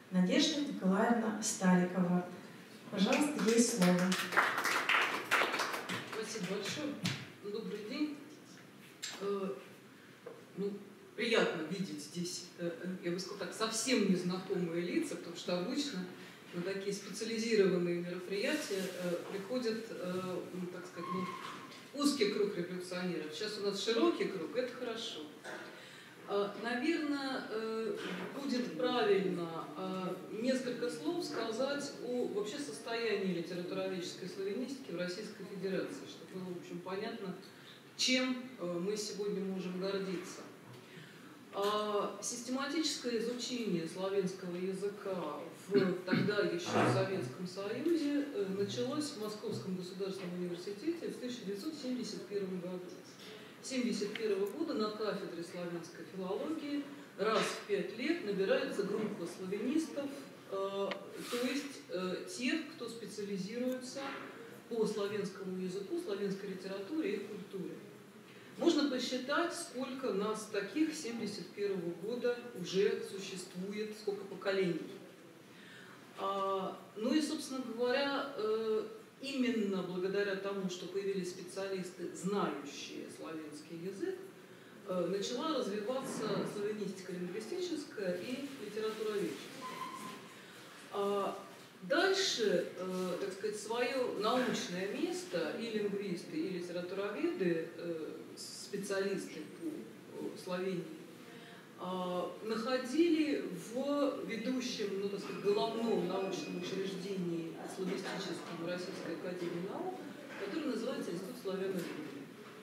Надежда Николаевна Старикова. Пожалуйста, ей слово. Спасибо большое. Добрый день. Приятно видеть здесь, я бы сказала так, совсем незнакомые лица, потому что обычно на такие специализированные мероприятия приходят, так сказать, узкий круг революционеров. Сейчас у нас широкий круг, это хорошо. Наверное, будет правильно несколько слов сказать о вообще состоянии литературоведческой славянистики в Российской Федерации, чтобы было, в общем, понятно, чем мы сегодня можем гордиться. Систематическое изучение славянского языка в тогда еще Советском Союзе началось в Московском государственном университете в 1971 году. С 1971 года на кафедре славянской филологии раз в 5 лет набирается группа славянистов, то есть тех, кто специализируется по славянскому языку, славянской литературе и культуре. Можно посчитать, сколько нас таких с 1971 года уже существует, сколько поколений. Ну и, собственно говоря, именно благодаря тому, что появились специалисты, знающие славянский язык, начала развиваться славянистика лингвистическая и литературоведческая. Дальше, так сказать, свое научное место и лингвисты, и литературоведы, специалисты по Словении, находили в ведущем, так сказать, головном научном учреждении славянистическом Российской академии наук, который называется Институт славяноведения.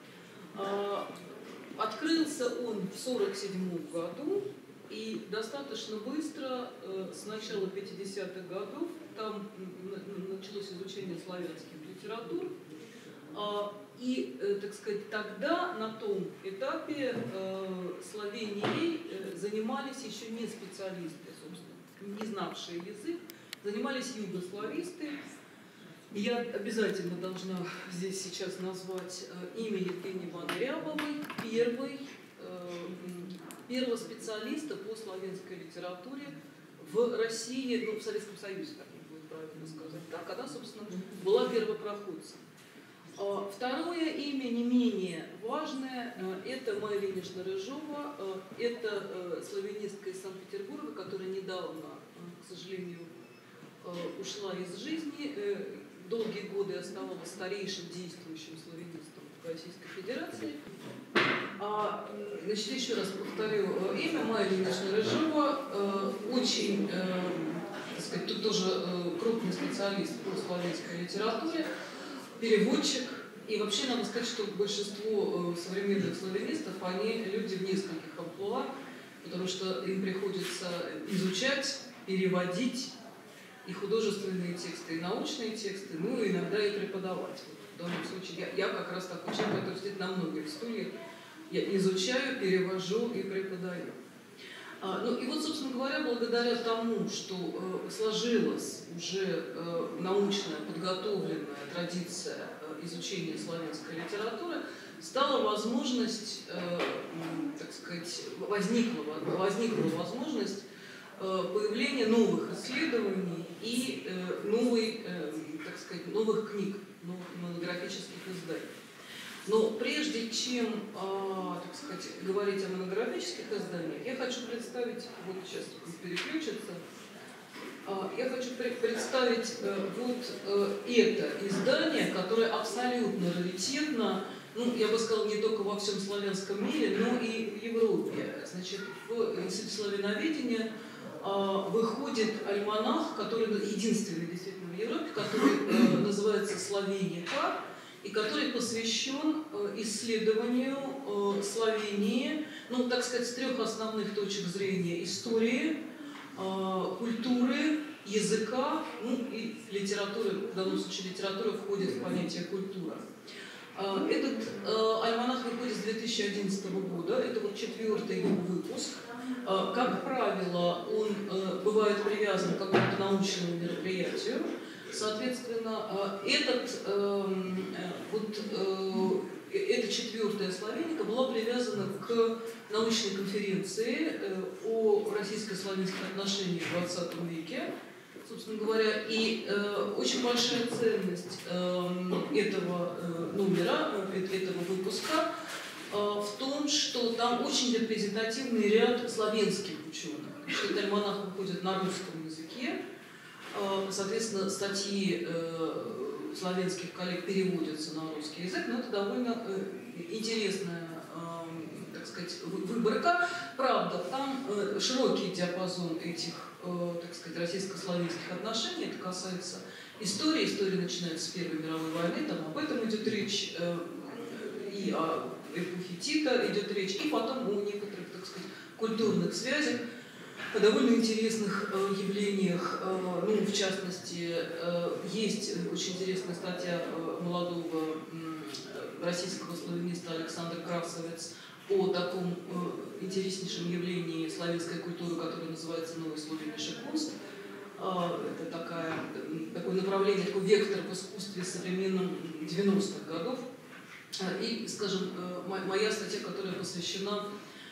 Открылся он в 1947 году, и достаточно быстро, с начала 50-х годов, там началось изучение славянских литератур. И, так сказать, тогда на том этапе Словенией занимались еще не специалисты, собственно, не знавшие язык, занимались югослависты. И я обязательно должна здесь сейчас назвать имя Евгении Ивановны Рябовой, первого специалиста по славянской литературе в России, в Советском Союзе, как будет правильно сказать. Так, она, собственно, была первопроходцем. Второе имя, не менее важное, это Майя Ильинична Рыжова, это славянистка из Санкт-Петербурга, которая недавно, к сожалению, ушла из жизни, долгие годы оставалась старейшим действующим славянистом Российской Федерации. Значит, еще раз повторю имя Майя Ильинична Рыжова, очень, так сказать, тут тоже крупный специалист по славянской литературе, переводчик. И вообще надо сказать, что большинство современных славянистов, они люди в нескольких амплуа, потому что им приходится изучать, переводить и художественные тексты, и научные тексты, ну и иногда и преподавать. В данном случае я как раз такой человек, который сидит на многих стульях. Я изучаю, перевожу и преподаю. Ну и вот, собственно говоря, благодаря тому, что сложилась уже научная, подготовленная традиция изучения славянской литературы, стала возможность, так сказать, возникла возможность появления новых исследований и так сказать, новых книг, новых монографических изданий. Но прежде чем, так сказать, говорить о монографических изданиях, я хочу представить, вот сейчас переключится, я хочу представить вот это издание, которое абсолютно раритетно, я бы сказала, не только во всем славянском мире, но и в Европе. Значит, в Институте славяноведения выходит альманах, который единственный действительно в Европе, который называется «Словеника», и который посвящен исследованию Словении, так сказать, с 3 основных точек зрения: истории, культуры, языка, и литературы. В данном случае литература входит в понятие культура. Этот альманах выходит с 2011 года, это вот 4-й его выпуск. Как правило, он бывает привязан к какому-то научному эта четвертая славяника была привязана к научной конференции о российско-славянских отношениях в XX веке, собственно говоря, и очень большая ценность этого номера, этого выпуска в том, что там очень репрезентативный ряд славянских ученых. Этот альманах выходит на русском языке, соответственно, статьи славянских коллег переводятся на русский язык, но это довольно интересная, так сказать, выборка. Правда, там широкий диапазон этих, так сказать, российско-славянских отношений. Это касается истории. История начинается с Первой мировой войны, там об этом идет речь, и о эпохе Тита идет речь, и потом о некоторых, так сказать, культурных связях, о довольно интересных явлениях. Ну, в частности, есть очень интересная статья молодого российского славяниста Александра Красовец о таком интереснейшем явлении славянской культуры, которое называется «Новый славянский кунст». Это такое направление, такой вектор в искусстве современном 90-х годов. И, скажем, моя статья, которая посвящена,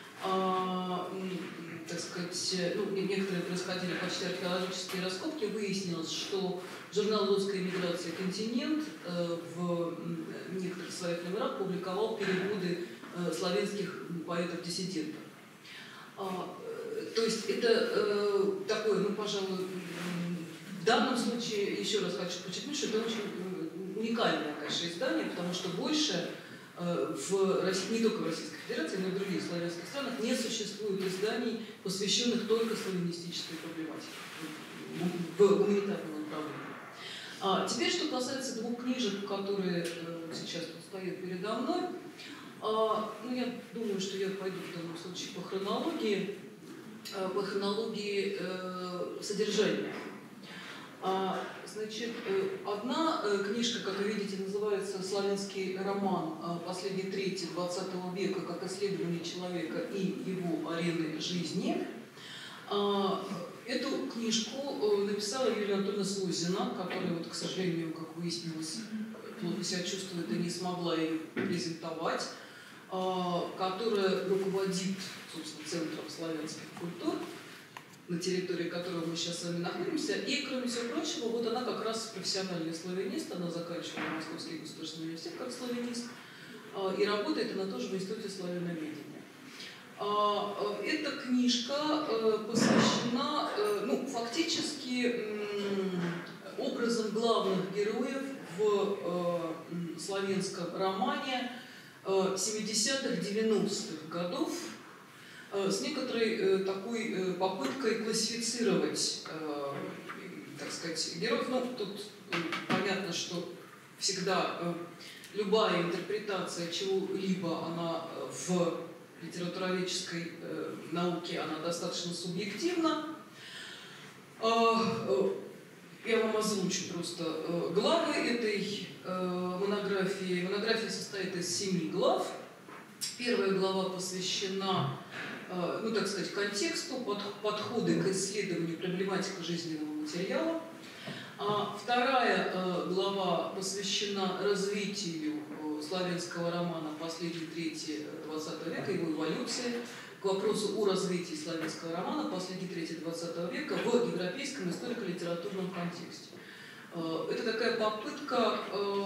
так сказать, ну, некоторые происходили почти археологические раскопки, выяснилось, что журнал русской эмиграции «Континент» в некоторых своих номерах публиковал переводы славянских поэтов-диссидентов. То есть это такое, ну, пожалуй, в данном случае, еще раз хочу подчеркнуть, что это очень уникальное, конечно, издание, потому что больше в России, не только в Российской Федерации, но и в других славянских странах не существует изданий, посвященных только славянистической проблематике в гуманитарном направлении. Теперь, что касается двух книжек, которые сейчас тут стоят передо мной, ну, я думаю, что я пойду в данном случае по хронологии содержания. Значит, одна книжка, как вы видите, называется «Славянский роман. Последней трети XX века. Как исследование человека и его арены жизни». Эту книжку написала Юлия Анатольевна Слозина, которая, вот, к сожалению, как выяснилось, плохо себя чувствует и не смогла ее презентовать, которая руководит, собственно, Центром славянских культур, на территории которого мы сейчас с вами находимся. И, кроме всего прочего, вот она как раз профессиональный славянист, она заканчивала Московский государственный университет как славянист, и работает она тоже в Институте славяноведения. Эта книжка посвящена, ну, фактически образом главных героев в славянском романе 70-х, 90-х годов, с некоторой такой попыткой классифицировать, так сказать, героев. Ну, тут понятно, что всегда любая интерпретация чего-либо, она в литературоведческой науке, она достаточно субъективна. Я вам озвучу просто главы этой монографии. Монография состоит из 7 глав. Первая глава посвящена, ну, так сказать, контексту, подходы к исследованию проблематики жизненного материала. Вторая глава посвящена развитию славянского романа последней трети XX века, его эволюции, к вопросу о развитии славянского романа последней трети XX века в европейском историко-литературном контексте. Это такая попытка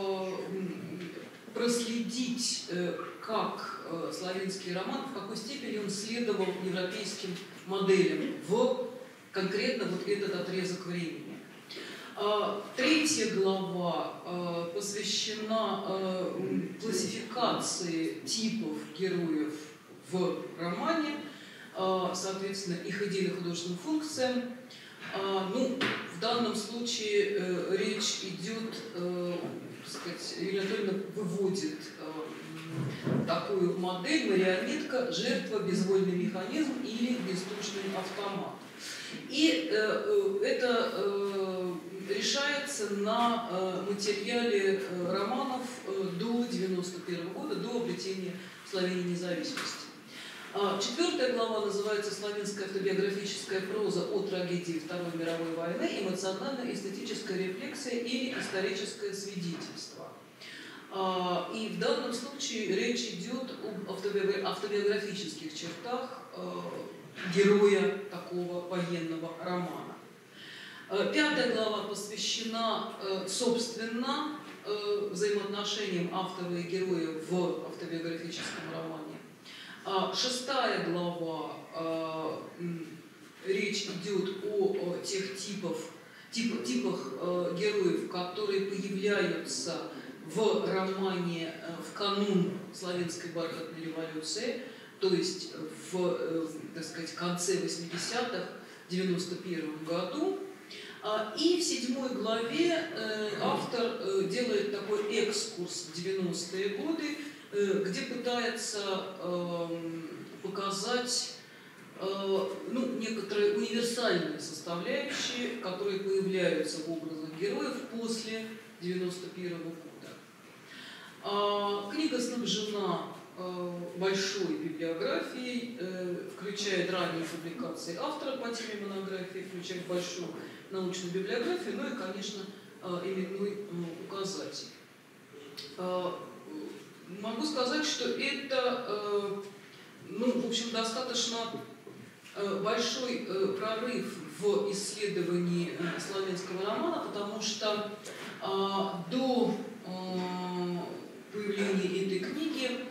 проследить, как славянский роман, в какой степени он следовал европейским моделям в конкретно вот этот отрезок времени. Третья глава посвящена классификации типов героев в романе, соответственно, их идейно-художественным функциям. Ну, в данном случае речь идет, так сказать, Юлия Анатольевна выводит такую модель: марионетка, жертва, безвольный механизм или бездушный автомат. И это решается на материале романов до 1991 года, до обретения в Словении независимости. Четвертая глава называется «Славянская автобиографическая проза о трагедии Второй мировой войны. Эмоционально-эстетическая рефлексия или историческое свидетельство». И в данном случае речь идет об автобиографических чертах героя такого военного романа. 5 глава посвящена, собственно, взаимоотношениям автора и героя в автобиографическом романе. 6 глава речь идет о тех типах героев, которые появляются в романе в канун Славянской бархатной революции, то есть в, так сказать, конце 80-х, 91 году. И в 7 главе автор делает такой экскурс в 90-е годы, где пытается показать некоторые универсальные составляющие, которые появляются в образах героев после 91 года. Книга снабжена большой библиографией, включает ранние публикации автора по теме монографии, включает большую научную библиографию, ну и, конечно, именной указатель. Могу сказать, что это, в общем, достаточно большой прорыв в исследовании славянского романа, потому что до появления этой книги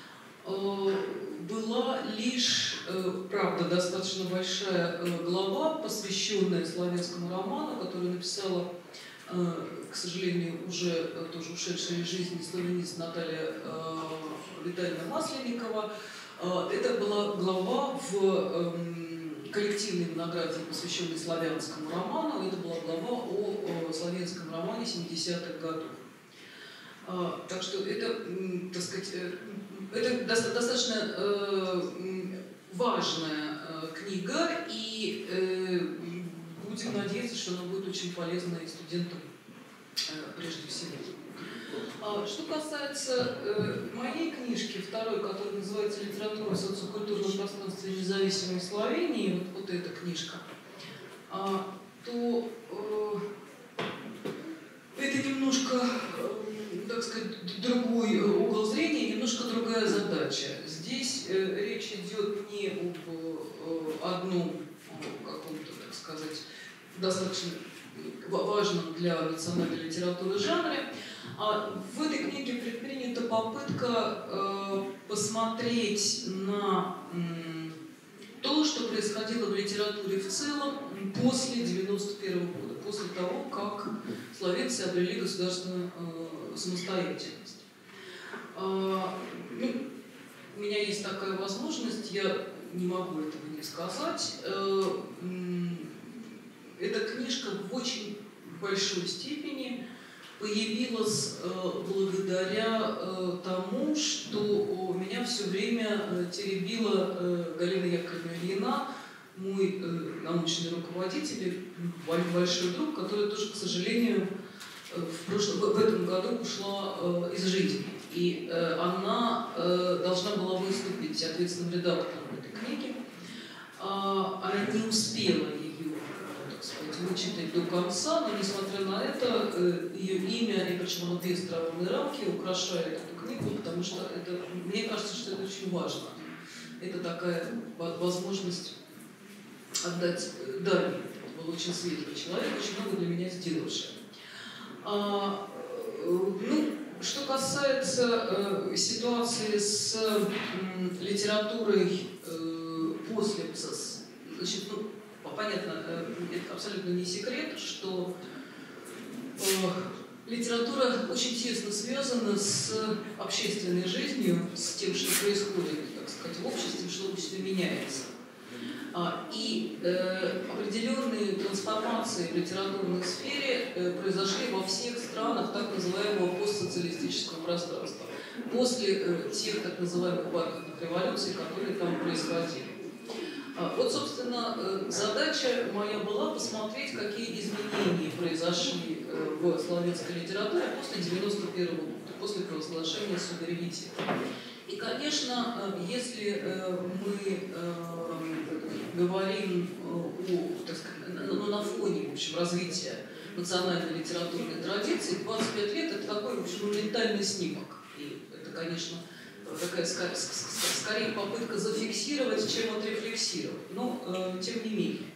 была лишь, правда, достаточно большая глава, посвященная славянскому роману, которую написала, к сожалению, уже тоже ушедшая из жизни славянист Наталья Витальевна Масленникова. Это была глава в коллективной монографии, посвященной славянскому роману. Это была глава о славянском романе 70-х годов. Так что это, так сказать, это достаточно важная книга, и будем надеяться, что она будет очень полезна и студентам прежде всего. Что касается моей книжки, второй, которая называется «Литература в социокультурном пространстве независимой Словении», вот эта книжка, то это немножко, так сказать, другой угол зрения, немножко другая задача. Здесь речь идет не об одном каком-то, так сказать, достаточно важном для национальной литературы жанре, а в этой книге предпринята попытка посмотреть на то, что происходило в литературе в целом после 91 года, после того, как словенцы обрели государственную самостоятельность. У меня есть такая возможность, я не могу этого не сказать. Эта книжка в очень большой степени появилась благодаря тому, что меня все время теребила Галина Яковлевна Ильина, мой научный руководитель, большой друг, который тоже, к сожалению, в этом году ушла из жизни. И она должна была выступить ответственным редактором этой книги. Она не успела ее, так сказать, вычитать до конца, но, несмотря на это, ее имя, и причем оно без траурной рамки, украшает эту книгу, потому что это, мне кажется, что это очень важно. Это такая возможность отдать дань. Это был очень светлый человек, очень много для меня сделавший. Что касается ситуации с литературой после, значит, понятно, это абсолютно не секрет, что литература очень тесно связана с общественной жизнью, с тем, что происходит, так сказать, в обществе, что общество меняется. И определенные трансформации в литературной сфере произошли во всех странах так называемого постсоциалистического пространства, после тех так называемых бархатных революций, которые там происходили. Вот, собственно, задача моя была посмотреть, какие изменения произошли в славянской литературе после 91 года, после провозглашения суверенитета. И, конечно, если мы говорим о, так сказать, на фоне, в общем, развития национальной литературной традиции. 25 лет – это такой, в общем, моментальный снимок. И это, конечно, такая скорее попытка зафиксировать, чем отрефлексировать. Но тем не менее.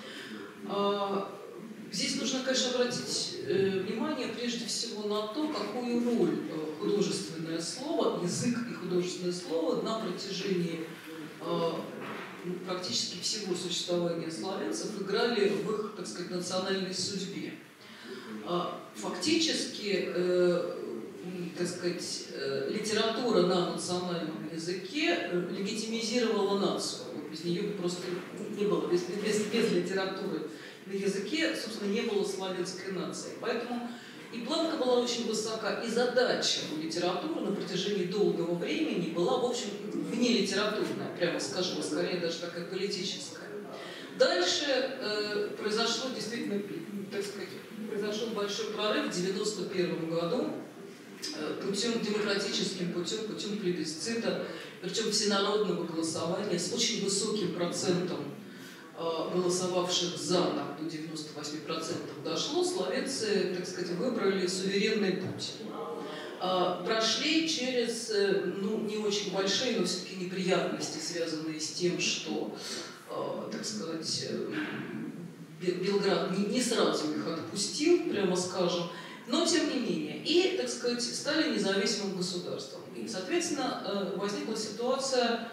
Здесь нужно, конечно, обратить внимание прежде всего на то, какую роль художественное слово, язык и художественное слово на протяжении практически всего существования славянцев играли в их, так сказать, национальной судьбе. Фактически, так сказать, литература на национальном языке легитимизировала нацию. Без нее бы просто не было, без литературы на языке, собственно, не было славянской нации. Поэтому и планка была очень высока, и задача у литературы на протяжении долгого времени была, в общем, вне литературная, прямо скажем, а скорее даже такая политическая. Дальше произошло действительно, так сказать, произошел большой прорыв в 1991 году путем демократическим путем плебисцита, причем всенародного голосования с очень высоким процентом голосовавших за, там, до 98% дошло, словенцы, так сказать, выбрали суверенный путь. Прошли через, ну, не очень большие, но все-таки неприятности, связанные с тем, что, так сказать, Белград не сразу их отпустил, прямо скажем, но тем не менее. И, так сказать, стали независимым государством. И, соответственно, возникла ситуация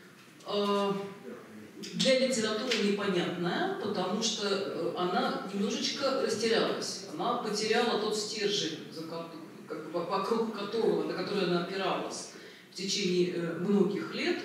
для литературы непонятная, потому что она немножечко растерялась. Она потеряла тот стержень, вокруг которого, на который она опиралась в течение многих лет.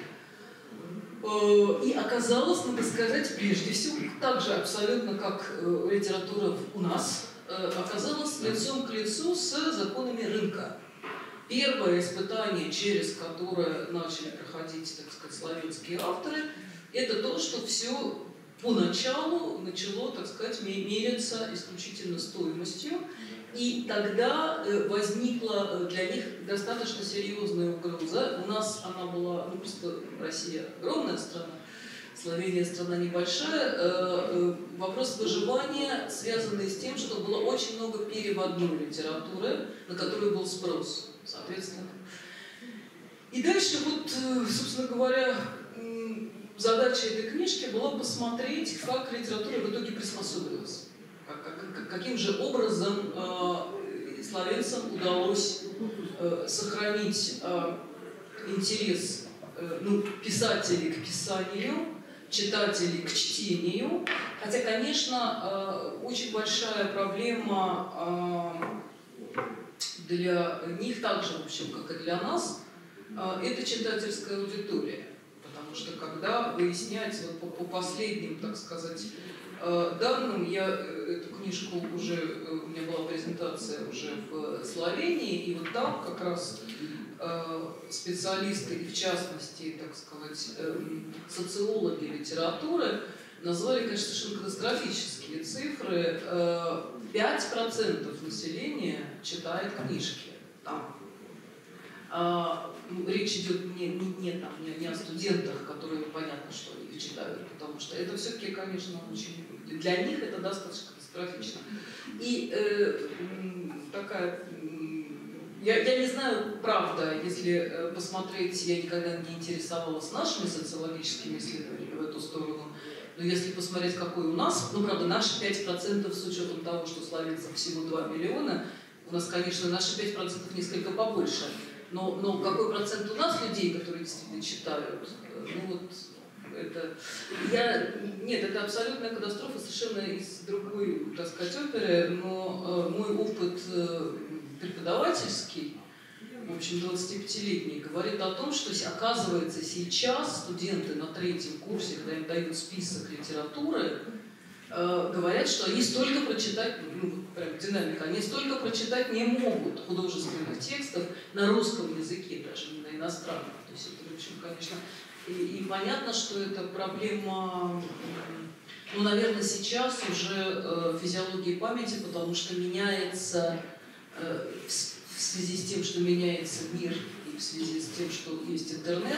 И оказалась, надо сказать, прежде всего, так же абсолютно, как литература у нас, оказалась лицом к лицу с законами рынка. Первое испытание, через которое начали проходить, так сказать, славянские авторы, это то, что все поначалу начало, так сказать, мериться исключительно стоимостью. И тогда возникла для них достаточно серьезная угроза. У нас она была, ну просто Россия огромная страна, Словения страна небольшая. Вопрос выживания, связанный с тем, что было очень много переводной литературы, на которую был спрос, соответственно. И дальше вот, собственно говоря, задача этой книжки была посмотреть, как литература в итоге приспособилась. Каким же образом словенцам удалось сохранить интерес писателей к писанию, читателей к чтению. Хотя, конечно, очень большая проблема для них, так же, в общем, как и для нас, это читательская аудитория. Потому что когда выяснять, вот по последним, так сказать, данным, я эту книжку уже, у меня была презентация уже в Словении, и вот там как раз специалисты, и в частности, так сказать, социологи литературы, назвали, конечно, совершенно катастрофические цифры. 5% населения читает книжки там. Речь идет не о студентах, которые понятно, что они их читают, потому что это все-таки, конечно, очень для них это достаточно катастрофично. И такая, я не знаю, правда, если посмотреть, я никогда не интересовалась нашими социологическими исследованиями в эту сторону, но если посмотреть, какой у нас, ну, правда, наши 5% с учетом того, что словенцев всего 2 миллиона, у нас, конечно, наши 5% несколько побольше. Но какой процент у нас людей, которые действительно читают? Ну вот это... Нет, это абсолютная катастрофа, совершенно из другой, так сказать, оперы, но мой опыт преподавательский, в общем, 25-летний, говорит о том, что, оказывается, сейчас студенты на 3-м курсе, когда им дают список литературы, говорят, что они столько прочитать, ну, прям динамика, они столько прочитать не могут художественных текстов на русском языке, даже не на иностранном. То есть это, в общем, конечно, и понятно, что это проблема, ну, наверное, сейчас уже физиологии памяти, потому что меняется, в связи с тем, что меняется мир, и в связи с тем, что есть интернет,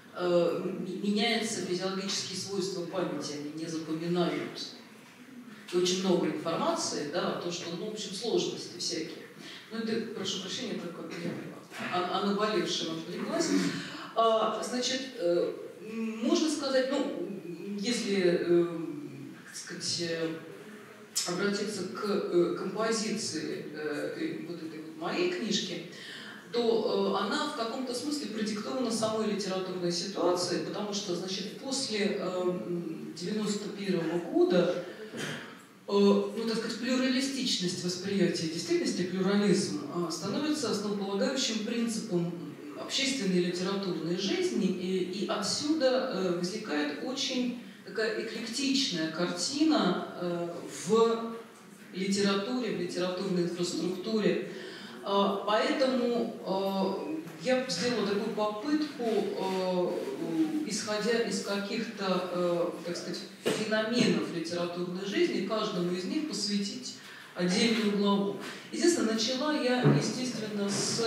меняются физиологические свойства памяти, они не запоминают очень много информации, да, то, что, ну, в общем, сложности всякие. Ну, это, прошу прощения, только о наболевшем отвлеклась. Значит, можно сказать, ну, если, так сказать, обратиться к композиции вот этой вот моей книжки, то она в каком-то смысле продиктована самой литературной ситуацией, потому что, значит, после 91 года, ну, так сказать, плюралистичность восприятия действительности, плюрализм, становится основополагающим принципом общественной и литературной жизни, и отсюда возникает очень такая эклектичная картина в литературе, в литературной инфраструктуре. Поэтому я сделала такую попытку, исходя из каких-то, так сказать, феноменов литературной жизни, каждому из них посвятить отдельную главу. Естественно, начала я, естественно, с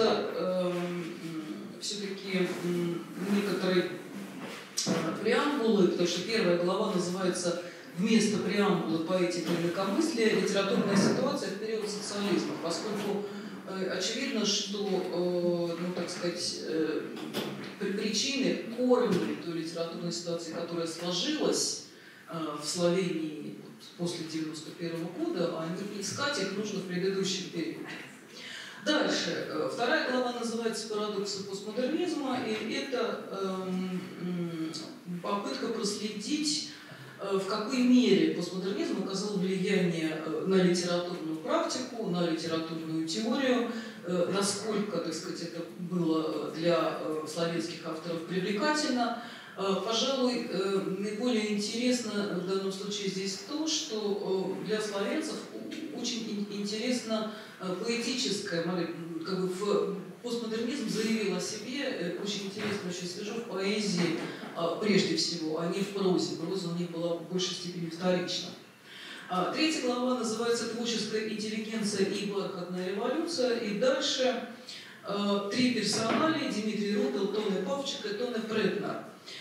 все-таки некоторой преамбулы, потому что первая глава называется вместо преамбулы «Поэтика и инакомыслие. Литературная ситуация в период социализма», поскольку очевидно, что, ну, так сказать, причины, корни той литературной ситуации, которая сложилась в Словении после 91 года, искать их нужно в предыдущем периоде. Дальше. Вторая глава называется «Парадоксы постмодернизма», и это попытка проследить, в какой мере постмодернизм оказал влияние на литературную практику, на литературную теорию, насколько, так сказать, это было для славянских авторов привлекательно. Пожалуй, наиболее интересно в данном случае здесь то, что для славянцев очень интересна поэтическая модель. Как бы постмодернизм заявил о себе очень интересно, очень свежо в поэзии, прежде всего, а не в прозе. Проза у них была в большей степени вторична. Третья глава называется «Творческая интеллигенция и бархатная революция». И дальше три персонали: Дмитрий Рупел, Тоне Павчик и Тоне Преднер.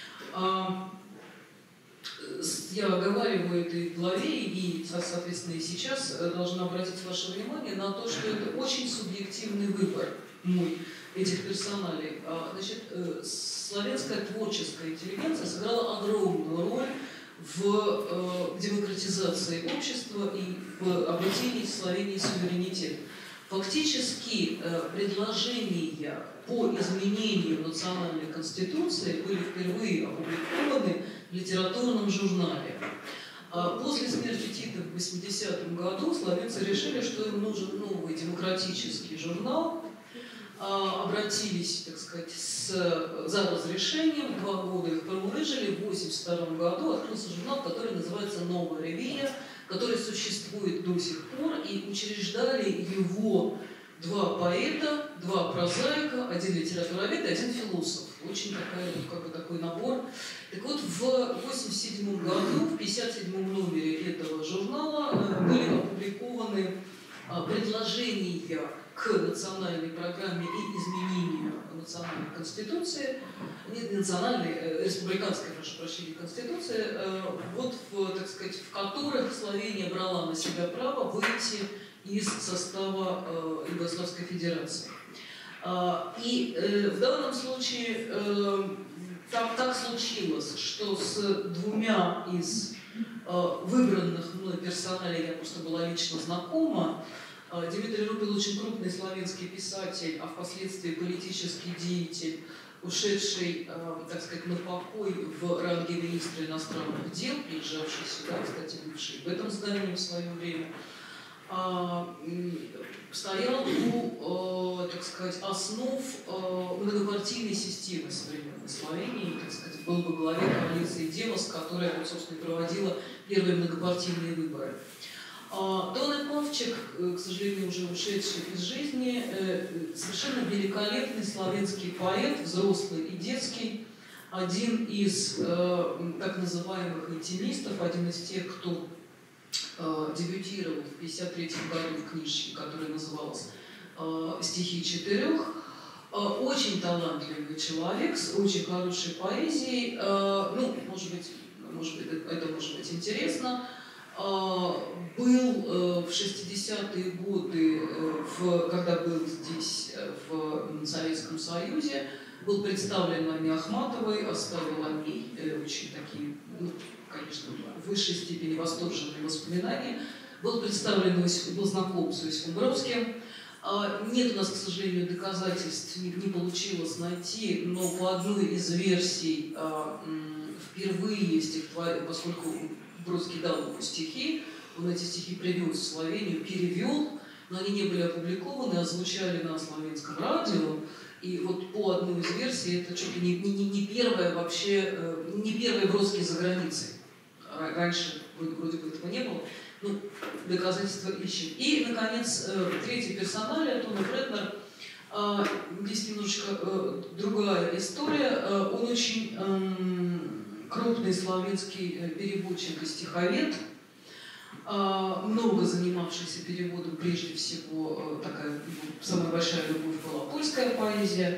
Я оговариваю этой главе и, соответственно, и сейчас должна обратить ваше внимание на то, что это очень субъективный выбор мой этих персоналей. Значит, славянская творческая интеллигенция сыграла огромную роль в демократизации общества и в обретении Словении суверенитета. Фактически предложения по изменению национальной конституции были впервые опубликованы в литературном журнале. После смерти Тита в 80-м году словенцы решили, что им нужен новый демократический журнал. Обратились, так сказать, за разрешением, 2 года их промурыжили, в 1982 году открылся журнал, который называется «Новая ревия», который существует до сих пор, и учреждали его 2 поэта, 2 прозаика, 1 литературовед и 1 философ. Очень такой набор. Так вот, в 1987 году, в 57-м номере этого журнала были опубликованы предложения к национальной программе и изменению национальной конституции, республиканской, прошу прощения, конституции, вот так сказать, в которых Словения брала на себя право выйти из состава Югославской Федерации. И в данном случае так случилось, что с 2 из выбранных мной персоналей я просто была лично знакома. Дмитрий Рупел очень крупный славянский писатель, а впоследствии политический деятель, ушедший, так сказать, на покой в ранге министра иностранных дел, приезжавший сюда, кстати, бывший в этом здании в свое время, стоял у, так сказать, основ многопартийной системы современной Словении, так сказать, был во главе коалиции «Демос», которая, собственно, проводила первые многопартийные выборы. Тоне Павчик, к сожалению, уже ушедший из жизни, совершенно великолепный славянский поэт, взрослый и детский, один из так называемых интимистов, один из тех, кто дебютировал в 1953 году в книжке, которая называлась «Стихи 4». Очень талантливый человек с очень хорошей поэзией. Ну, может быть, это может быть интересно. Был 60-е годы, когда был здесь, в Советском Союзе, был представлен Ане Ахматовой, оставил о ней очень такие, ну, конечно, в высшей степени восторженные воспоминания. Был представлен, был знаком с Иосифом Бродским. Нет у нас, к сожалению, доказательств, не получилось найти, но по одной из версий впервые поскольку Бродский дал ему стихи, он эти стихи привез в Словению, перевел, но они не были опубликованы, а звучали на словенском радио. И вот по одной из версий это чуть ли не первое вообще, не первый Бродский за границей. Раньше вроде бы этого не было. Ну, доказательства ищем. И, наконец, третий персоналия, Тоне Бретнер. Здесь немножечко другая история. Он очень крупный славянский переводчик и стиховед, много занимавшийся переводом, прежде всего, такая самая большая любовь была польская поэзия.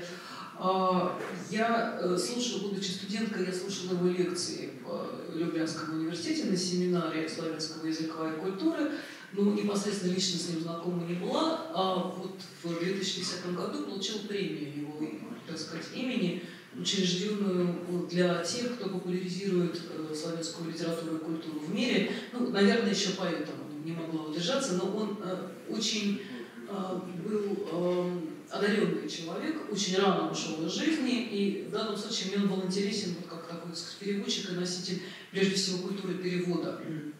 Я слушала, будучи студенткой, я слушала его лекции в Люблянском университете на семинаре славянского языка и культуры, но непосредственно лично с ним знакома не была, а вот в 2010 году получила премию его, так сказать, имени, учрежденную для тех, кто популяризирует славянскую литературу и культуру в мире. Ну, наверное, еще поэтому не могла удержаться, но он очень был одаренный человек, очень рано ушел из жизни, и в данном случае мне он был интересен вот как такой, так сказать, переводчик и носитель, прежде всего, культуры перевода.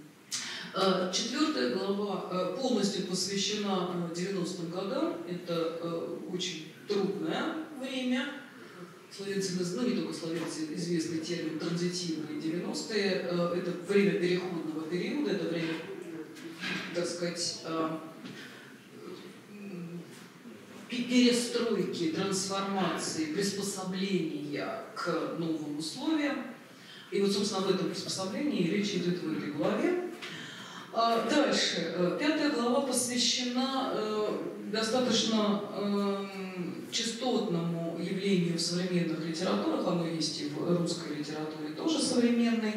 4 глава полностью посвящена 90-м годам. Это очень трудное время. Словенцы, ну не только словенцы, известный термин транзитивные 90-е. Это время переходного периода, это время, так сказать, перестройки, трансформации, приспособления к новым условиям. И вот, собственно, об этом приспособлении речь идет в этой главе. Дальше. 5 глава посвящена достаточно частотному явлению в современных литературах, оно есть и в русской литературе тоже современной.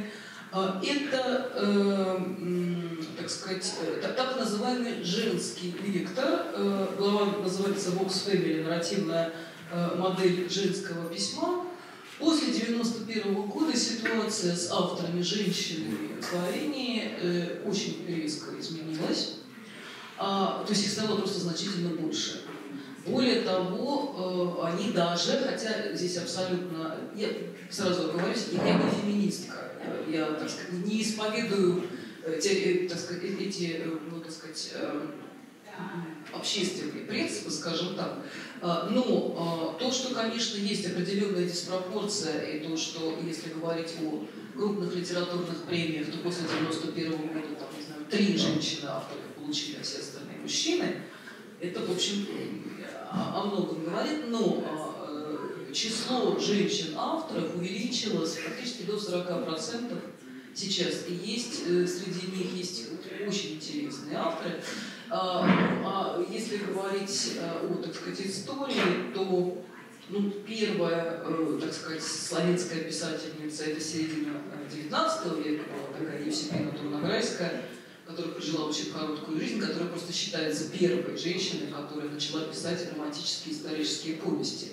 Это, так сказать, так называемый женский вектор. Глава называется «Vox Family», нарративная модель женского письма. После 1991 года ситуация с авторами женщинами в Словении очень резко изменилась. То есть их стало просто значительно больше. Более того, они даже, хотя здесь абсолютно, я сразу оговорюсь, я не феминистка, я, так сказать, не исповедую так сказать, эти, ну, так сказать, общественные принципы, скажем так. Но то, что, конечно, есть определенная диспропорция, и то, что, если говорить о крупных литературных премиях, то после 1991 года, там, не знаю, 3 женщины-авторы получили, а все остальные мужчины, это, в общем, о многом говорит, но число женщин-авторов увеличилось практически до 40% сейчас. И есть, среди них есть очень интересные авторы. Если говорить о, так сказать, истории, то ну, первая, так сказать, славянская писательница, это середина XIX века была такая Йосипина Турнограйская, которая прожила очень короткую жизнь, которая просто считается первой женщиной, которая начала писать романтические исторические повести.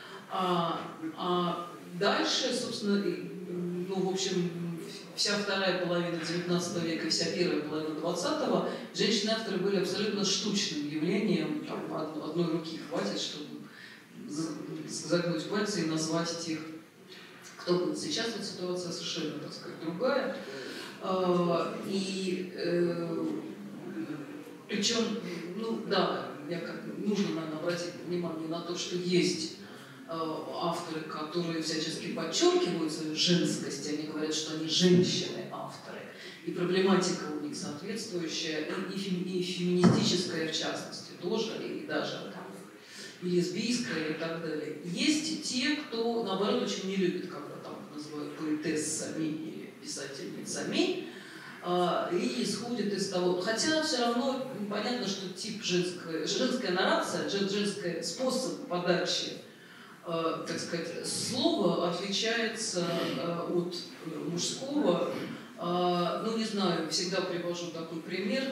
Дальше, собственно, ну, в общем, вся вторая половина XIX века и вся первая половина XX женщины-авторы были абсолютно штучным явлением. Там, одной руки хватит, чтобы загнуть пальцы и назвать тех, кто был. Сейчас вот ситуация совершенно, так сказать, другая. Причем, ну да, нужно, наверное, обратить внимание на то, что есть авторы, которые всячески подчеркивают свою женскость, они говорят, что они женщины-авторы, и проблематика у них соответствующая, и феминистическая в частности тоже, и даже там, и лесбийская, и так далее. Есть те, кто, наоборот, очень не любит, когда там называют поэтессами или писательницами, и исходит из того, хотя все равно понятно, что тип женская наррация, женский способ подачи, так сказать, слова отличается от мужского. Ну, не знаю, всегда привожу такой пример.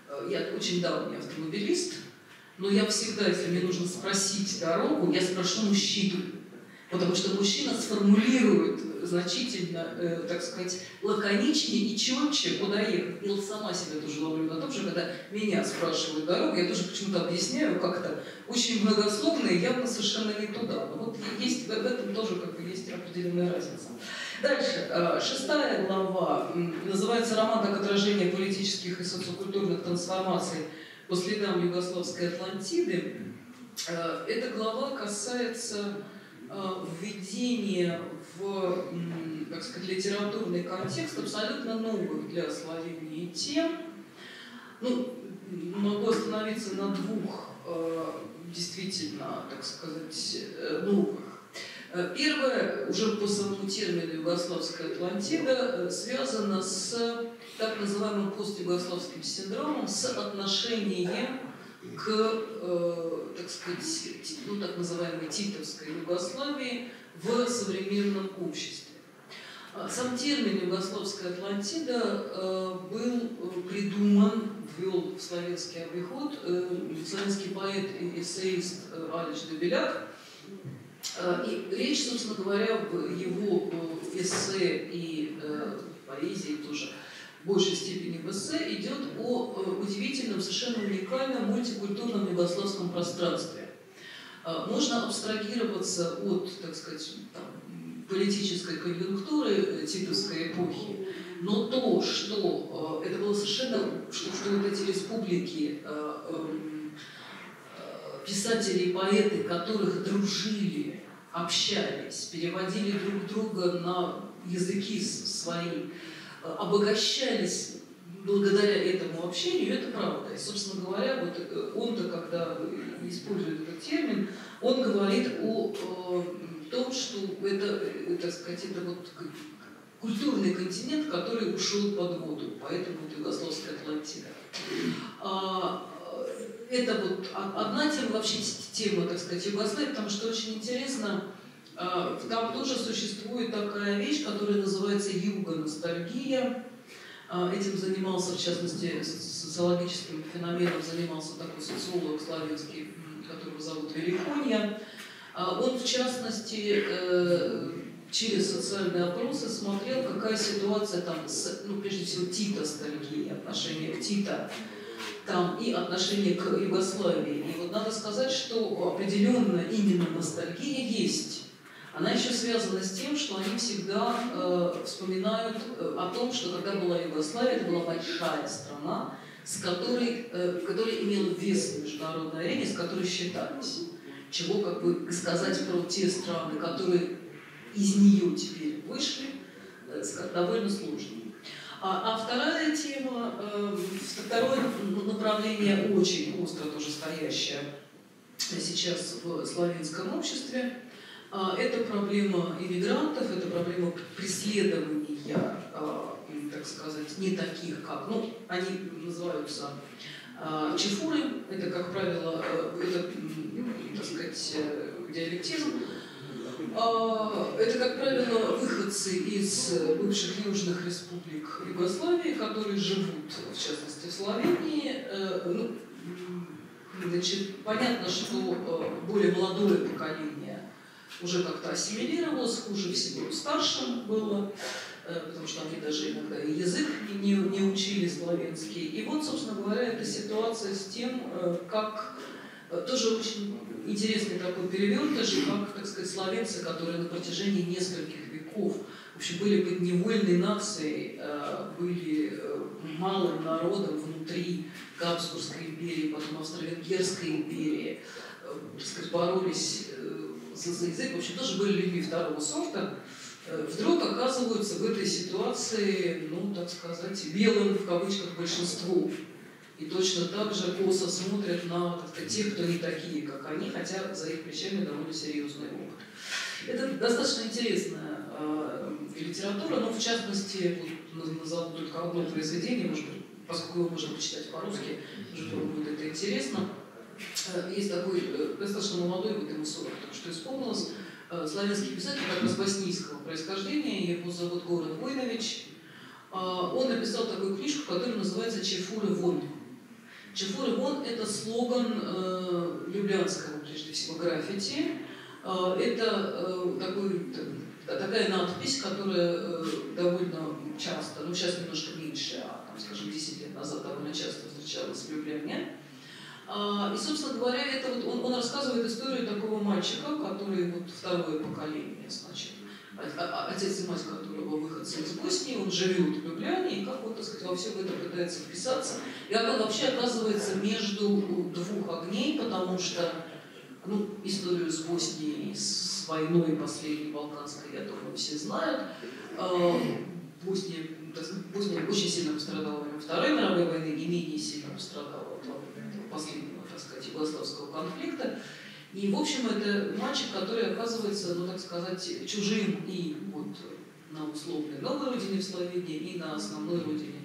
я очень давний автомобилист, но я всегда, если мне нужно спросить дорогу, я спрошу мужчину. Потому что мужчина сформулирует значительно, так сказать, лаконичнее и четче, куда ехать. И вот сама себя тоже ловлю на том, что когда меня спрашивают дорогу, я тоже почему-то объясняю как-то очень многословно и явно совершенно не туда. Но вот есть, в этом тоже как бы есть определенная разница. Дальше. 6 глава называется «Роман как отражение политических и социокультурных трансформаций по следам Югославской Атлантиды». Эта глава касается введение в, так сказать, литературный контекст абсолютно новых для Словении тем. Ну, могу остановиться на двух действительно, так сказать, новых. Первое, уже по самому термину «Югославская Атлантида», связано с так называемым постюгославским синдромом, с отношением к, так сказать, ну, так называемой титовской Югославии в современном обществе. Сам термин «Югославская Атлантида» был придуман, ввел в славянский обиход славянский поэт и эссеист Алиш Дебеляк. И речь, собственно говоря, в его эссе и поэзии тоже в большей степени в эссе идет о удивительном, совершенно уникальном мультикультурном югославском пространстве. Можно абстрагироваться от, так сказать, там, политической конъюнктуры титовской эпохи, но то, что это было совершенно, что вот эти республики, писатели и поэты, которых дружили, общались, переводили друг друга на языки свои, обогащались благодаря этому общению, это правда. И, собственно говоря, вот он-то, когда использует этот термин, он говорит о том, что это, так сказать, это вот культурный континент, который ушел под воду, поэтому это Югославская Атлантида. Это вот одна тема, вообще тема, так сказать, Югославии, потому что очень интересно, там тоже существует такая вещь, которая называется юго-ностальгия. Этим занимался, в частности, социологическим феноменом занимался такой социолог славянский, которого зовут Великонья. Он, в частности, через социальные опросы смотрел, какая ситуация там, ну, прежде всего, тито-ностальгия, отношение к Тито, там, и отношение к Югославии. И вот надо сказать, что определенно именно ностальгия есть. Она еще связана с тем, что они всегда вспоминают о том, что когда была Югославия, это была большая страна, которая имела вес в международной арене, с которой считались. Чего, как бы, сказать про те страны, которые из нее теперь вышли, довольно сложно. А вторая тема, второе направление, очень остро тоже стоящее сейчас в славянском обществе, это проблема иммигрантов, это проблема преследования, так сказать, не таких, как, ну, они называются чефуры, это, как правило, это, так сказать, диалектизм. Это, как правило, выходцы из бывших южных республик Югославии, которые живут, в частности, в Словении. Ну, значит, понятно, что более молодое поколение уже как-то ассимилировалось, хуже всего старшим было, потому что они даже иногда и язык не учили славянский. И вот, собственно говоря, эта ситуация с тем, как тоже очень интересный такой перевертыш, как, так сказать, словенцы, которые на протяжении нескольких веков в общем, были подневольной нацией, были малым народом внутри Габсбургской империи, потом Австро-Венгерской империи, так сказать, боролись за язык, в общем, тоже были людьми второго сорта, вдруг оказываются в этой ситуации, ну, так сказать, белым, в кавычках, большинством. И точно так же косо смотрят на, так сказать, тех, кто не такие, как они, хотя за их плечами довольно серьезный опыт. Это достаточно интересная литература, но в частности, вот, назову только одно произведение, может быть, поскольку его можно почитать по-русски, может быть, будет это интересно. Есть такой достаточно молодой, вот ему 40, только что исполнилось, славянский писатель, как раз боснийского происхождения, его зовут Горан Войнович. Он написал такую книжку, которая называется «Чефуры вон». Чефур и вон – это слоган люблянского, прежде всего, граффити. Это такая надпись, которая довольно часто, ну сейчас немножко меньше, там, скажем, 10 лет назад довольно часто встречалась в Люблине. И, собственно говоря, это вот он рассказывает историю такого мальчика, который вот второе поколение, значит, отец и мать которого выходцы из Боснии, он живет в Любляне, и как вот, так сказать, во все это пытается вписаться. И он вообще оказывается между двух огней, потому что, ну, историю с Боснией, с войной последней балканской, я думаю, все знают. Босния очень сильно пострадала во время Второй мировой войны, не менее сильно пострадала от последнего, так сказать, югославского конфликта. И, в общем, это мальчик, который оказывается, ну, так сказать, чужим и вот на условной новой родине в Словении, и на основной родине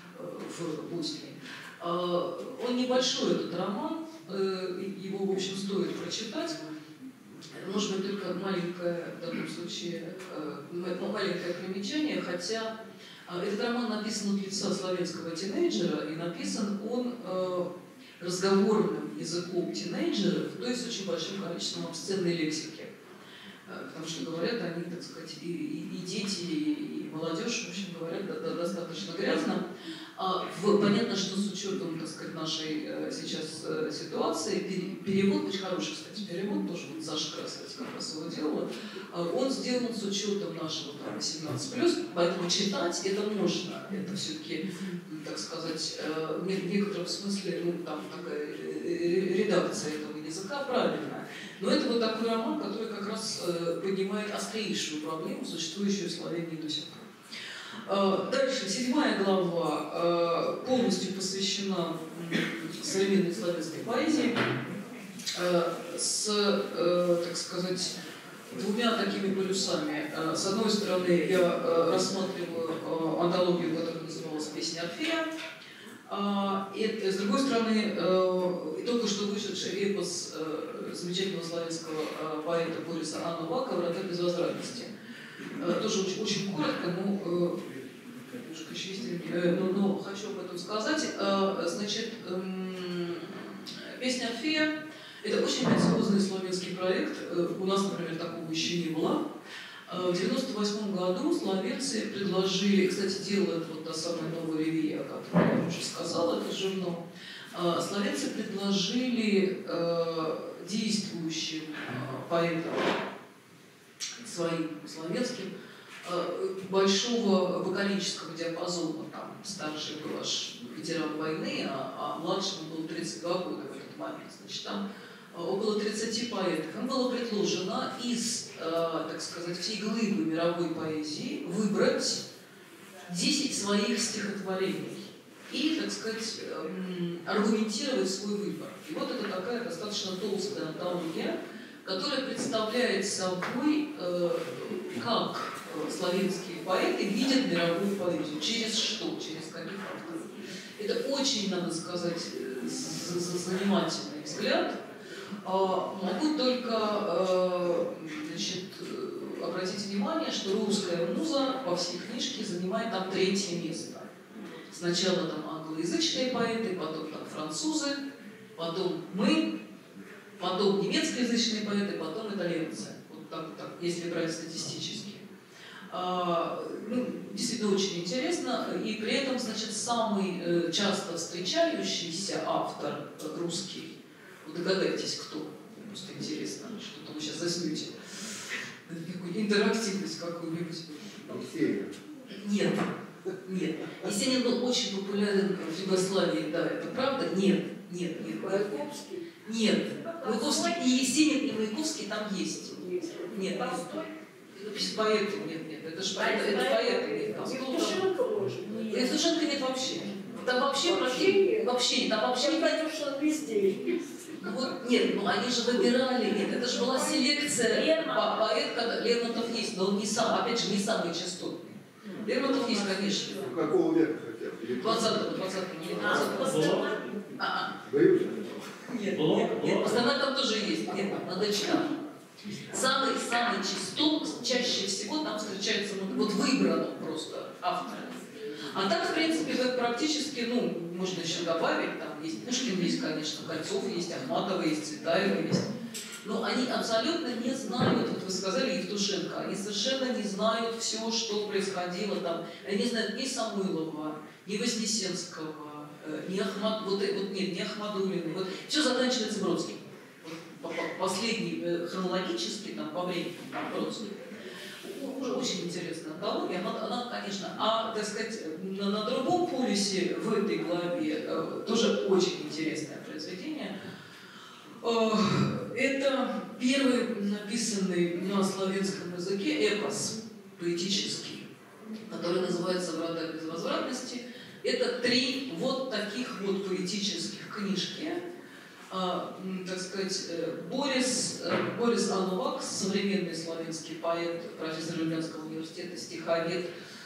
в Боснии. Он небольшой, этот роман, его, в общем, стоит прочитать. Может быть, только маленькое, в данном случае, маленькое примечание, хотя этот роман написан от лица славянского тинейджера, и написан он разговорным языком тинейджеров, то есть с очень большим количеством обсценной лексики. Потому что говорят они, так сказать, и дети, и молодежь, в общем, говорят достаточно грязно. Понятно, что с учетом, так сказать, нашей сейчас ситуации, перевод, очень хороший, кстати, перевод, тоже вот Саша Красавец как раз его делала, он сделан с учетом нашего там 18+, поэтому читать это можно, это все-таки, так сказать, в некотором смысле, ну, там такая редакция этого языка правильная. Но это вот такой роман, который как раз поднимает острейшую проблему, существующую в Словении до сих пор. Дальше, 7 глава полностью посвящена современной славянской поэзии с, так сказать, двумя такими полюсами. С одной стороны, я рассматриваю антологию, которая называлась «Песня Орфея». И, с другой стороны, только что вышедший эпос замечательного славянского поэта Бориса Анна Бака «Врата безвозвратности». Тоже очень коротко, но хочу об этом сказать. Значит, «Песня Орфея» — это очень амбициозный славянский проект. У нас, например, такого еще не было. В 1998 году словенцы предложили, кстати, делает вот та самая новая ревия, о которой я уже сказала, это Живно. Словенцы предложили действующим поэтам своим словенским большого вокалического диапазона. Там старший был аж ветеран войны, а младшему было 32 года в этот момент. Значит, там около 30 поэтов. Им было предложено из, так сказать, всей глыбы мировой поэзии выбрать 10 своих стихотворений и, так сказать, аргументировать свой выбор. И вот это такая достаточно толстая антология, которая представляет собой, как славянские поэты видят мировую поэзию. Через что? Через каких авторов? Это очень, надо сказать, занимательный взгляд. Могу только, значит, обратить внимание, что русская муза во всей книжке занимает там 3-е место. Сначала там англоязычные поэты, потом там французы, потом мы, потом немецкоязычные поэты, потом итальянцы. Вот так, если брать статистически. Ну, действительно очень интересно. И при этом, значит, самый часто встречающийся автор русский, вы догадайтесь, кто? Просто интересно, что-то вы сейчас заснете. Какую-нибудь интерактивность какую-нибудь. Нет. Есенин был очень популярен в Югославии, да, это правда? Нет. Маяковский? Нет. Маяковский и Есенин, и Маяковский там есть. Нет. Поэты нет. Это же поэты, нет. Евтушенко, может быть? Евтушенко нет вообще. Там вообще там вообще нет. Что он везде. Вот, нет, ну они же выбирали, нет, это же была селекция поэт, когда Лермонтов есть, но он не сам, опять же, не самый частотный. Лермонтов есть, конечно. Какого века хотя бы? 20-го. Нет, Пастернак там тоже есть, нет, надо читать. Самый чистот, чаще всего там встречается, вот выбрано просто автор. А так, в принципе, это практически, ну, можно еще добавить, там есть Пушкин, есть, конечно, Кольцов, есть Ахматова, есть Цветаева, есть. Но они абсолютно не знают, вот вы сказали, Евтушенко, они совершенно не знают все, что происходило там. Они не знают ни Самойлова, ни Вознесенского, ни ни Ахмадулина. Вот все заканчивается Бродским. Вот, последний, хронологически, там, по времени, там, Бродский. Уже очень интересная антология, она, конечно, так сказать, на другом полюсе в этой главе тоже очень интересное произведение. Это первый написанный на славянском языке эпос поэтический, который называется «Врата безвозвратности». Это 3 вот таких вот поэтических книжки. Так сказать, Борис Анувак, современный славянский поэт, профессор Лубянского университета, стиховед,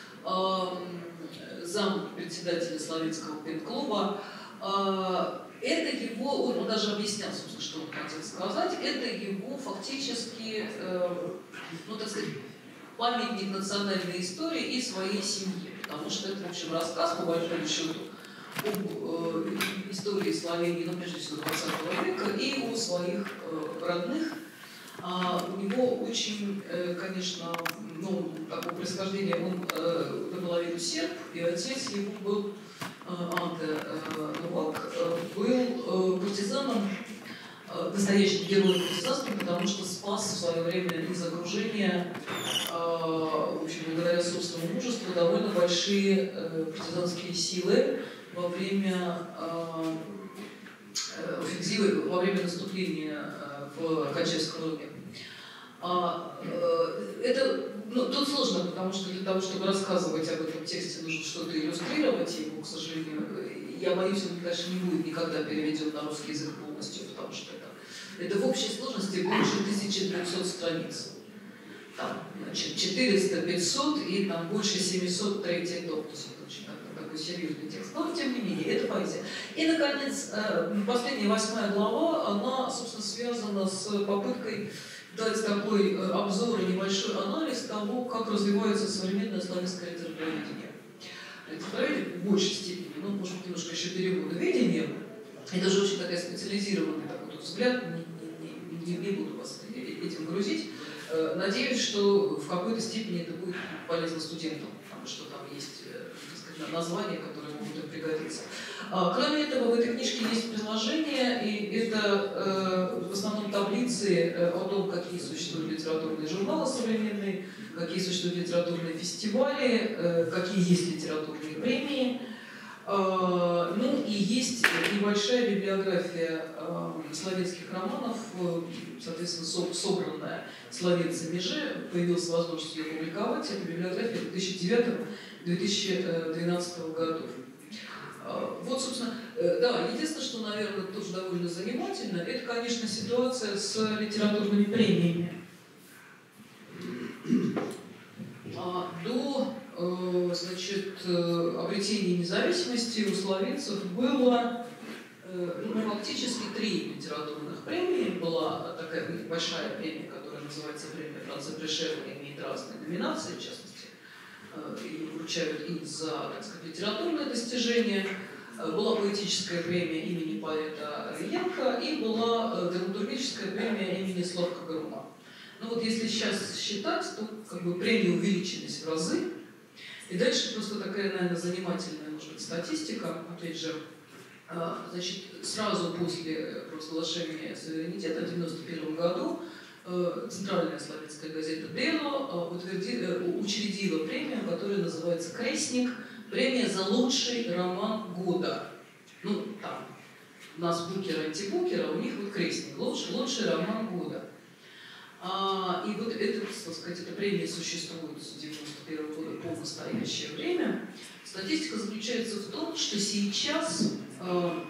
зам председателя Славянского пен-клуба. Это его, он даже объяснял, собственно, что он хотел сказать, это его фактически, ну, так сказать, памятник национальной истории и своей семьи, потому что это, в общем, рассказ, по большому счету, об истории Словении, ну, прежде всего, 20 века, и о своих родных. У него очень, конечно, ну, такое происхождение, он наполовину серб, и отец его был, Анте Новак, был партизаном, настоящим героем партизанства, потому что спас в свое время из окружения, в общем, благодаря собственному мужеству, довольно большие партизанские силы во время офензивы, во время наступления в Качевском луге. Это, ну, тут сложно, потому что для того, чтобы рассказывать об этом тексте, нужно что-то иллюстрировать, его, к сожалению, я боюсь, он, конечно, не будет никогда переведен на русский язык полностью, потому что это в общей сложности больше 1200 страниц. Там, значит, 400, 500 и там больше 700 третий том. То есть это очень такой серьезный текст. Но, тем не менее, это поэзия. И, наконец, последняя 8 глава, она, собственно, связана с попыткой дать такой обзор и небольшой анализ того, как развивается современное славянское литературоведение. Литературоведение в большей степени, ну, может быть, немножко еще переводоведение. Это же очень такая специализированный такой тут взгляд, не буду вас этим грузить. Надеюсь, что в какой-то степени это будет полезно студентам, потому что там есть, так сказать, названия, которые могут им пригодиться. Кроме этого, в этой книжке есть приложение, и это в основном таблицы о том, какие существуют литературные журналы современные, какие существуют литературные фестивали, какие есть литературные премии. Ну и есть небольшая библиография славянских романов, соответственно, собранная словенцами же, появилась возможность ее публиковать. Это библиография 2009-2012 годов. Вот, собственно, да, единственное, что, наверное, тоже довольно занимательно, это, конечно, ситуация с литературными премиями. До, значит, обретения независимости у словенцев было фактически 3 литературных премии. Была такая большая премия, которая называется премия Франца Пришева, имеет разные номинации, в частности, ее вручают и за, так сказать, литературные достижения. Была поэтическая премия имени поэта Янка и была драматургическая премия имени Славка Горума. Ну вот если сейчас считать, то как бы премии увеличились в разы. И дальше просто такая, наверное, занимательная, может быть, статистика. Опять же, значит, сразу после провозглашения суверенитета в 1991 году Центральная славянская газета «Дело» учредила премию, которая называется «Крестник», премия за лучший роман года. Ну, там, у нас Букер, антибукер, а у них вот «Крестник», лучший роман года. И вот эта, так сказать, эта премия существует с 1991 года по настоящее время. Статистика заключается в том, что сейчас на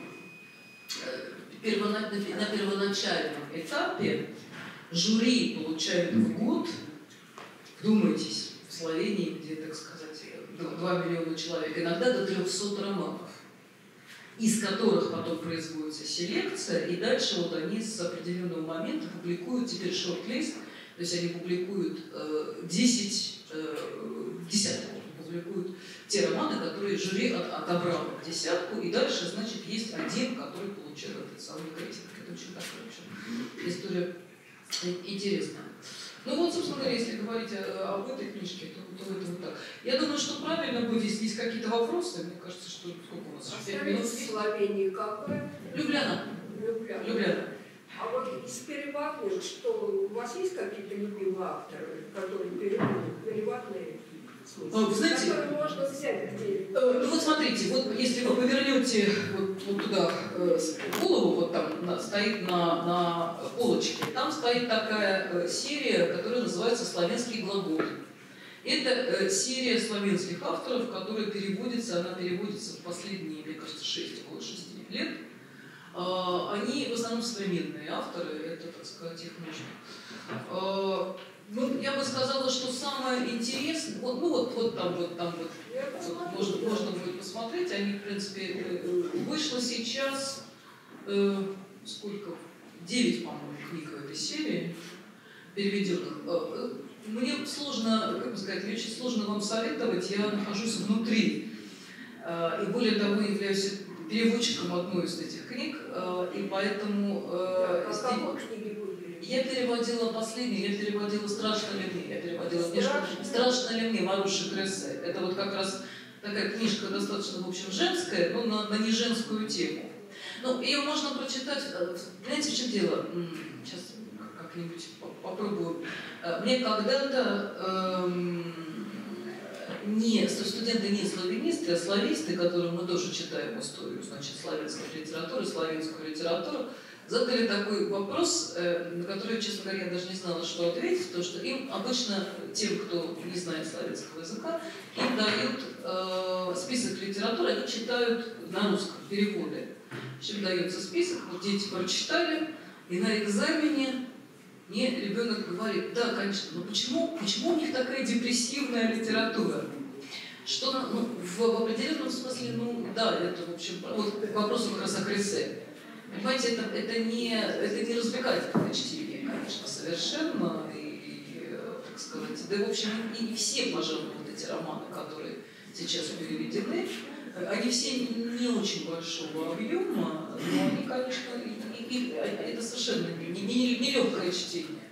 первоначальном этапе жюри получает в год, вдумайтесь, в Словении, где, так сказать, 2 миллиона человек, иногда до 300 романов, из которых потом производится селекция, и дальше вот они с определенного момента публикуют теперь шорт-лист, то есть они публикуют 10 публикуют те романы, которые жюри отобрало в десятку, и дальше, значит, есть один, который получил этот самый рейтинг. Это очень такая вообще история интересная. Ну вот, собственно говоря, если говорить об этой книжке, то это вот так. Я думаю, что правильно будет, если есть какие-то вопросы. Мне кажется, что сколько у нас? 5 минут. В Словении какая? Любляна. Любляна. А вот из переводных, что у вас есть какие-то любимые авторы, которые переводные? Вы знаете, которые можно взять где-нибудь? Ну вот смотрите, вот если вы повернете вот туда голову, вот там стоит на полочке, там стоит такая серия, которая называется «Славянские глаголы». Это серия славянских авторов, которая переводится, она переводится в последние, мне кажется, около 6 лет. Они в основном современные авторы, это, так сказать, их нужно. Ну, я бы сказала, что самое интересное, вот там можно будет посмотреть, они, в принципе, вышло сейчас, сколько, 9, по-моему, книг в этой серии переведенных. Мне сложно, как бы сказать, мне очень сложно вам советовать, я нахожусь внутри, и более того, являюсь переводчиком одной из этих книг, и поэтому... Я переводила последнюю, я переводила «Страшно ли мне?», я переводила книжку «Страшно ли мне?» Маруши Крессе. Это вот как раз такая книжка достаточно, в общем, женская, но на не женскую тему. Ну, ее можно прочитать, знаете, в чем дело? Сейчас как-нибудь попробую. Мне когда-то не студенты не славянисты, а слависты, которым мы тоже читаем историю, значит, славянской литературы, славянскую литературу, задали такой вопрос, на который, честно говоря, я даже не знала, что ответить, потому что им обычно, тем, кто не знает славянского языка, им дают список литературы, они читают на русском, переводы. В общем, дается список, вот дети прочитали, и на экзамене мне ребенок говорит: да, конечно, но почему у них такая депрессивная литература? Что, ну, в определенном смысле, ну, да, это, в общем, вот к вопросу как раз о Крессе. Понимаете, это не развлекательное чтение, конечно, совершенно, и, так сказать, да, в общем, и все, пожалуй, вот эти романы, которые сейчас переведены, они все не очень большого объема, но они, конечно, это совершенно не легкое чтение.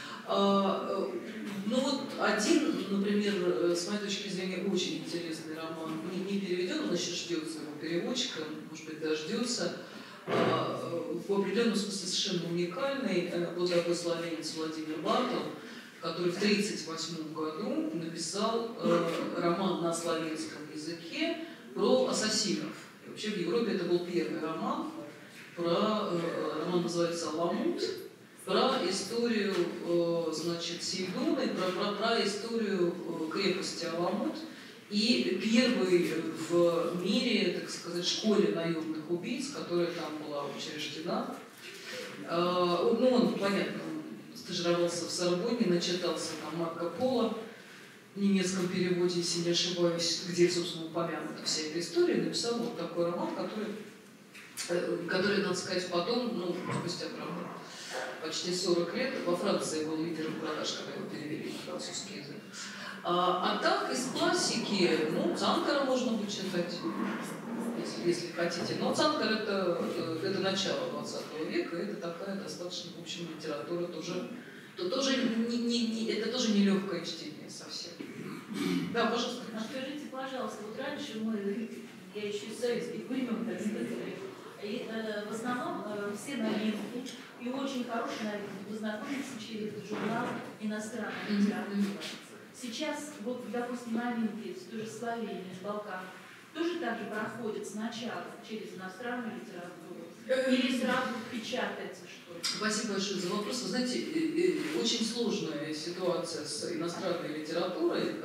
Ну вот один, например, с моей точки зрения, очень интересный роман, не переведен, он еще ждет своего переводчика, может быть, дождется. В определенном смысле совершенно уникальный, вот такой славянец Владимир Бартл, который в 1938 году написал роман на славянском языке про ассасинов. И вообще в Европе это был первый роман, роман называется «Аламут», про историю, значит, Сейдуны, про историю крепости Аламут. И первый в мире, так сказать, школе наемных убийц, которая там была учреждена. Ну, он, понятно, стажировался в Сорбонне, начитался там Марко Поло в немецком переводе, если не ошибаюсь, где, собственно, упомянута вся эта история, написал вот такой роман, который, надо сказать, потом, ну, спустя, правда, почти 40 лет во Франции был лидером продаж, когда его перевели на французский язык. А так, из классики, ну, Цанкара можно будет читать, если хотите. Но Цанкар это начало 20 века, это такая достаточно, в общем, литература тоже, это тоже не легкое чтение совсем. Да, пожалуйста. Скажите, пожалуйста, вот раньше я еще из советских времен, так сказать, и в основном все новинки, и очень хорошие новинки, вы знакомитесь через журнал «Иностранная литература». Сейчас, вот, допустим, новинки с той же Словении, с Балкан, тоже так же проходят сначала через иностранную литературу? Или сразу печатается что-то? Спасибо большое за вопрос. Вы знаете, очень сложная ситуация с иностранной литературой,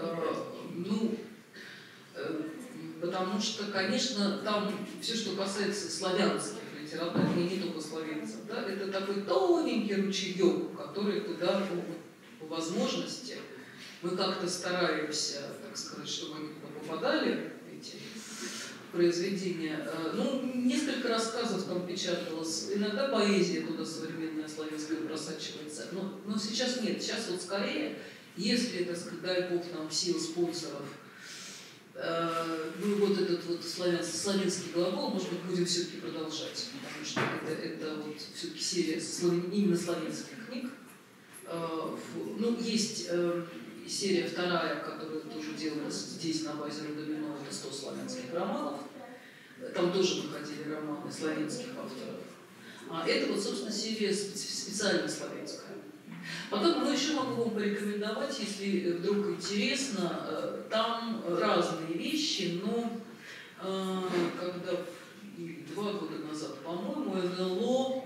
потому что, конечно, там все, что касается славянских литератур, и не только славянцев, да, это такой тоненький ручеек, который туда, по возможности, мы как-то стараемся, так сказать, чтобы они туда попадали, эти произведения. Ну, несколько рассказов там печаталось, иногда поэзия туда современная славянская просачивается, но сейчас нет. Сейчас вот скорее, если, так сказать, дай Бог нам сил спонсоров, Ну вот этот вот славянский глагол, может быть, будем все-таки продолжать, потому что это вот все-таки серия именно славянских книг. Ну, есть серия вторая, которая тоже делалась здесь на базе Рудомино, это 100 славянских романов. Там тоже выходили романы славянских авторов. А это вот, собственно, серия специально славянская. Потом, ну, еще могу вам порекомендовать, если вдруг интересно, там разные вещи, но когда 2 года назад, по-моему, НЛО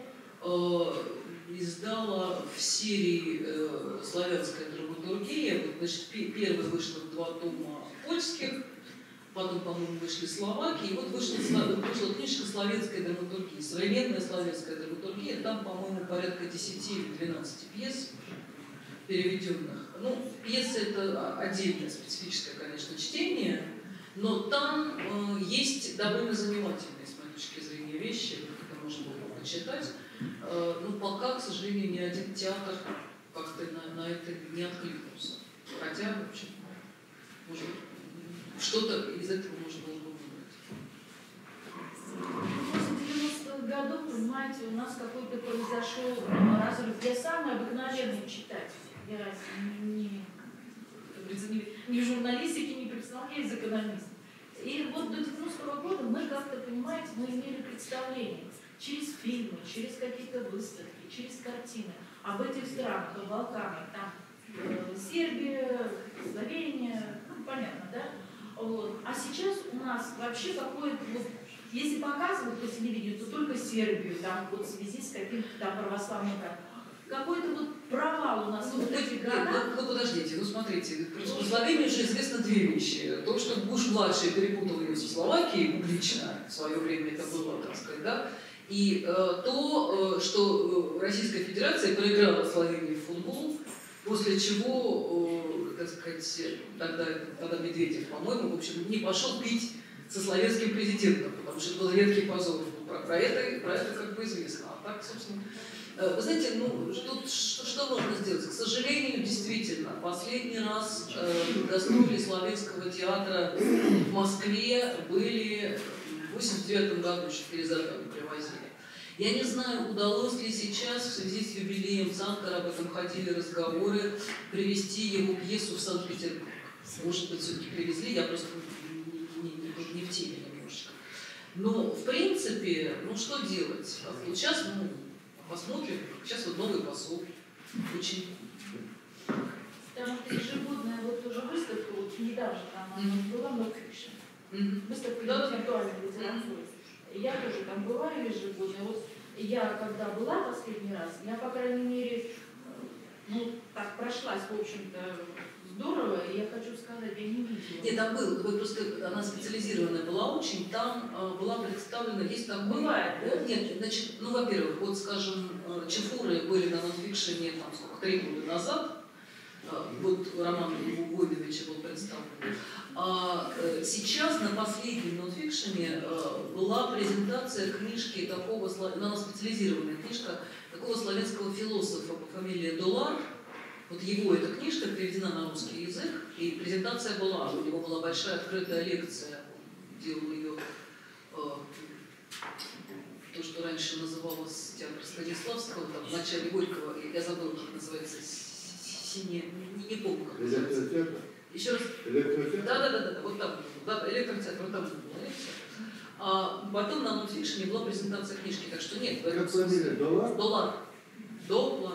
издала в серии «Славянская драматургия». Вот, значит, первая вышла 2 тома польских, потом, по-моему, вышли словаки, и вот вышла книжка «Славянская драматургия», современная славянская драматургия, там, по-моему, порядка 10 или 12 пьес переведенных. Ну, пьесы — это отдельное специфическое, конечно, чтение, но там есть довольно занимательные, с моей точки зрения, вещи, это можно было почитать. Ну, пока, к сожалению, ни один театр как-то на это не откликнулся. Хотя, в общем, может быть, что-то из этого можно было бы выбрать. После 90-х годов, понимаете, у нас какой-то произошел разрыв. Я самый обыкновенный читатель. Я ни в журналистике, ни профессионал, я из экономиста. И вот до 90-го года мы как-то, понимаете, мы имели представление через фильмы, через какие-то выставки, через картины об этих странах, о Балканах, там Сербия, Словения, ну, понятно, да? Вот. А сейчас у нас вообще какое-то, вот, если показывают по телевидению, то только Сербию, там, вот, в связи с каким-то там православным, какой-то вот провал у нас в этих городах. Ну, подождите, ну смотрите, про Словению уже известно 2 вещи. То, что Буш-младший перепутал ее со Словакией публично, в свое время это было, так сказать, да, и то, что Российская Федерация проиграла Словении в футбол, после чего, так сказать, тогда Медведев, по-моему, в общем, не пошел пить со словенским президентом, потому что это был редкий позор. Про это как бы известно. А так, собственно, вы знаете, ну, что можно сделать? К сожалению, действительно, последний раз гастроли Славянского театра в Москве были в 1989 году, еще перезагрузку привозили. Я не знаю, удалось ли сейчас, в связи с юбилеем Цанкера, об этом ходили разговоры, привезти его пьесу в Санкт-Петербург. Может быть, все-таки привезли, я просто не в теме немножечко. Но, в принципе, ну что делать? Вот сейчас, ну, посмотрим, сейчас вот новый посол, очень... Потому что ежегодная вот тоже выставка, вот недавно там была нон-фикшн. Выставка интеллектуальной литературы. Я тоже там бываю ежегодно. Вот я когда была последний раз, я, по крайней мере, ну, так прошлась, в общем-то, здорово, и я хочу сказать, я не видела. Нет, там был, вы просто, она специализированная была очень, там была представлена, есть там... Бывает, да? Нет, значит, ну, во-первых, вот, скажем, Чифуры были на нонфикшене, там, сколько, 3 года назад, вот роман Войновича был представлен. А сейчас на последнем нонфикшене была презентация книжки такого, она специализированная книжка, такого славянского философа по фамилии Долар. Вот его эта книжка переведена на русский язык, и презентация была, у него была большая открытая лекция, он делал ее, то, что раньше называлось театр Станиславского, там, в начале Горького, я забыла, как называется, не помню, как называется. Электротеатр? Еще раз. Электротеатр? Да, вот там, да, электротеатр, вот там была лекция. А потом на нонфикшене была презентация книжки, так что нет. Как фамилия? Долар? Долар.